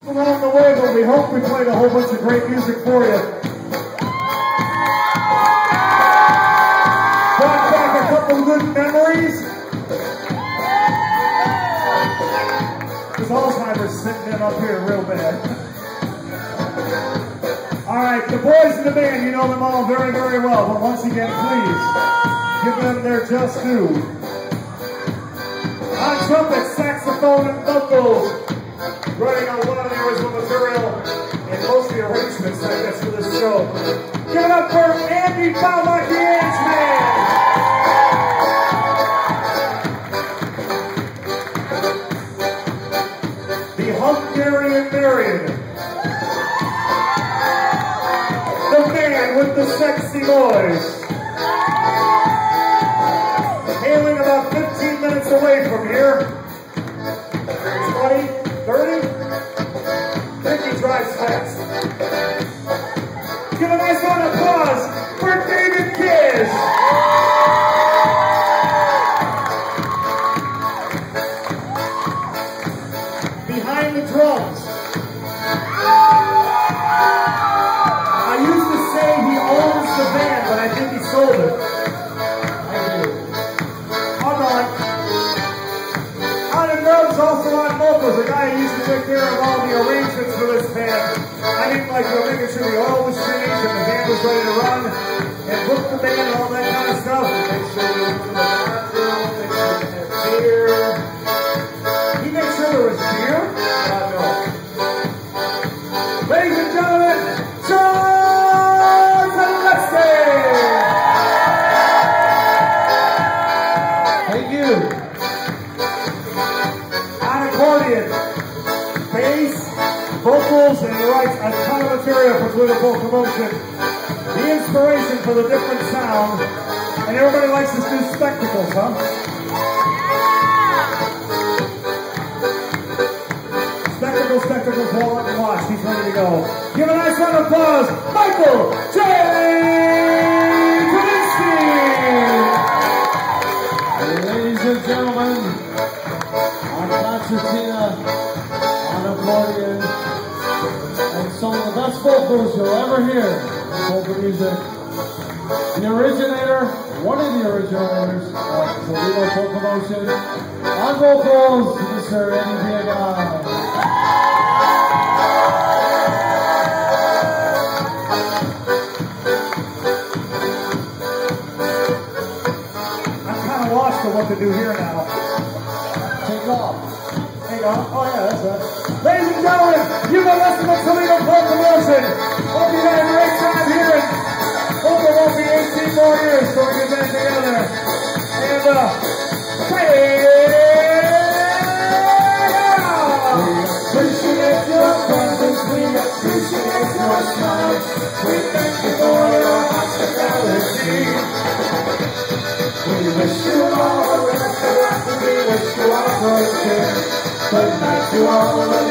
Along the way, but we hope we played a whole bunch of great music for you. Brought back a couple good memories. Because Alzheimer's sitting in up here real bad. Alright, the boys in the band, you know them all very, very well, but once again, please, give them their just due. On trumpet, saxophone, and vocals, writing on a lot of the original material and most of the arrangements, I guess, for this show. Give it up for Andy Baumbach, the Age Man! The Hungarian Marion. The man with the sexy voice. Hailing about 15 minutes away from here. 20, 30? I think he drives fast. Give a nice round of applause for David Kiss. Behind the drums. I used to say he owns the band, but I think he sold it. I do. Hold on. On the drums, also on vocals, the guy who used to take care of all the arrangements for this band. I didn't like making sure the oil was changed and the band was ready to run, and book the band and all that kind of stuff. Make sure we went to the bathroom, make sure we had beer. He made sure there was beer? No. Ladies and gentlemen, John Gillespie! Thank you. On accordion, bass, vocals, and he writes a ton of material for Glitter Polka Motion. The inspiration for the different sound, and everybody likes his new spectacles, huh? Spectacles, hold up and watch. He's ready to go. Give a nice round of applause, Michael J. Kavinsky! Ladies and gentlemen, on concertina, on accordion, and some of the best vocals you'll ever hear in polka music. The originator, one of the originators of Toledo Polka Motion, on vocals, Mr. Eddie Viaga. What to do here now. Take off. Hang on. Oh yeah, that's right. Ladies and gentlemen, you've been listening to Toledo Polka Motion. Hope you had a great time here. Hope it won't be 18 more years so we get back together. And we appreciate your presence, we appreciate your smile. We thank you for your hospitality. We wish you all the rest of the we wish you all good night to all of